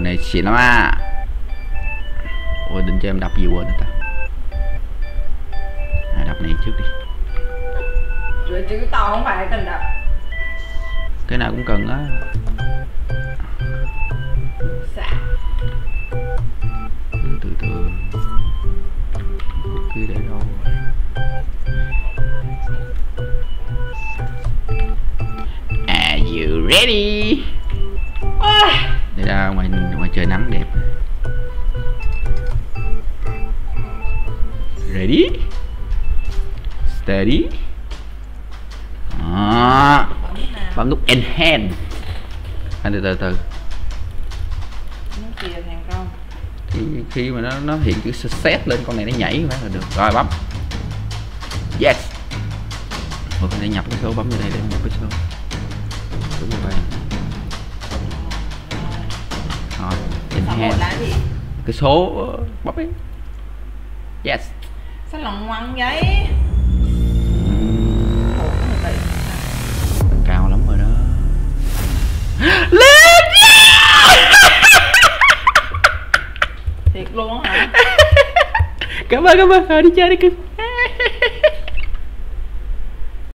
này xịn lắm à. Ôi định cho em đập gì quên rồi ta. Đập này trước đi. Rồi chữ to không phải cần đập. Cái nào cũng cần á. Từ từ. Kia để đâu. Are you ready? Để ra ngoài trời nắng đẹp. Ready? Steady. Bấm nút enhance. Anh từ. Khi mà nó hiện chữ set lên con này nó nhảy phải là được. Rồi bấm. Yes. Ủa phải nhập cái số, bấm vào đây để nhập cái số. Đúng rồi. Rồi, enhance. Cái số bấm đi. Yes. Sao lòng ngoằng vậy? Cao lắm rồi đó. Lên! Thiệt luôn hả? Cảm ơn. Đi chơi đi cưng.